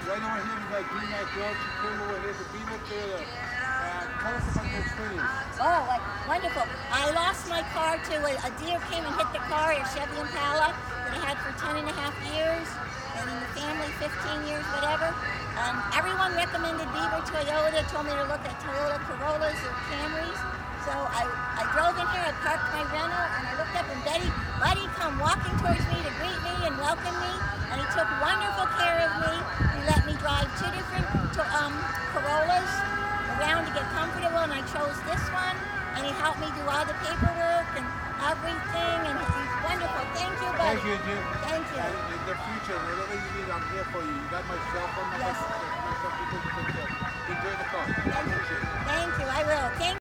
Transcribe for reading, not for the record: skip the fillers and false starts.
Right over here we got Green Light Girl. She came over here to be with her. Tell us about your experience. Oh, wonderful. I lost my car to a deer came and hit the car, a Chevy Impala that I had for 10 and a half years, and in the family 15 years, whatever. Everyone recommended Beaver Toyota, told me to look at Toyota Corollas or Camrys. So I drove in here, I parked my rental, and I looked up and Buddy come walking towards me to greet me and welcome me, and he took wonderful care of me. He let me drive two different Corollas around to get comfortable, and I chose this one, and he helped me do all the paperwork and everything, and he's wonderful. Thank you, buddy. Thank you, Jim. Thank you. In the future, whatever you need, I'm here for you. You got my cell phone number. Yes. Myself, people you can call. Enjoy the car. Thank you. I will. Thank